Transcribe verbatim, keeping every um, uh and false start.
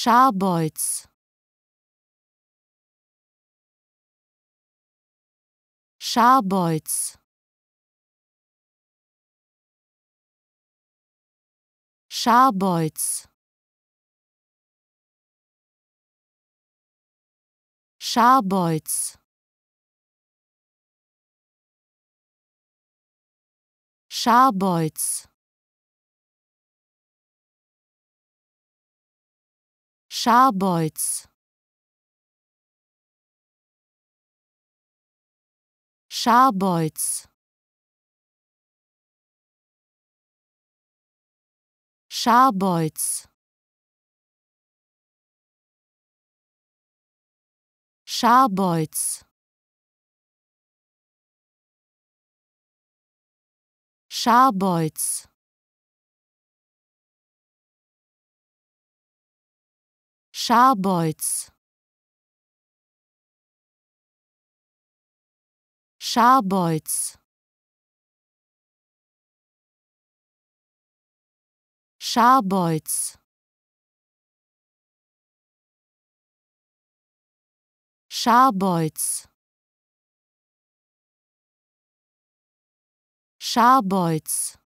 Scharbeutz, Scharbeutz, Scharbeutz, Scharbeutz, Scharbeutz, Scharbeutz, Scharbeutz, Scharbeutz, Scharbeutz, Scharbeutz, Scharbeutz, Scharbeutz, Scharbeutz, Scharbeutz, Scharbeutz,